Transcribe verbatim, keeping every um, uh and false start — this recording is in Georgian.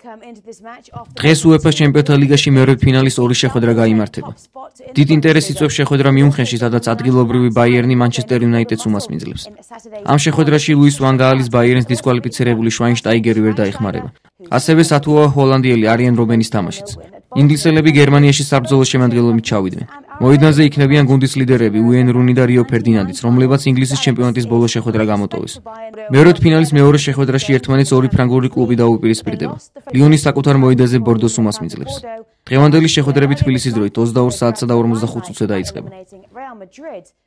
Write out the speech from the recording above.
დღეს უეფა-ს ჩემპიონთა ლიგაში მეორე ფინალის ორი შეხვედრა გაიმართება. დიდ ინტერესს იწვევს შეხვედრა მიუნხენში, სადაც ადგილობრივი ბაიერნი მანჩესტერ იუნაიტედს უმასპინძლებს. ამ შეხვედრაში ლუის ვან გაალის ბაიერნს დისკვალიფიცირებული შვაინშტაიგერი ვერ დაეხმარება. ასევე სათუა ჰოლანდიელი არიენ რობენის თამაშიც. ინგლისელები გერმანიაში საბრძოლო შემადგენლობით ჩავიდნენ. მოედანზე იქნებიან გუნდის ლიდერები უეინ რუნი და რიო ფერდინანდიც, რომლებაც ინგლისის ჩემპიონატის ბოლო შეხვედრა გამოტოვეს. მეორედ ფინალის მეორე შეხვედრაში ერთმანეთს ორი ფრანგული კლუბი დაუპირისპირდება. ლიონი საკუთარ მოედანზე ბორდოს უმასპინძლებს. დღევანდელი შეხვედრები თბილისის დროით ოცდაორ საათსა და ორმოცდახუთ წუთზე დაიწყება.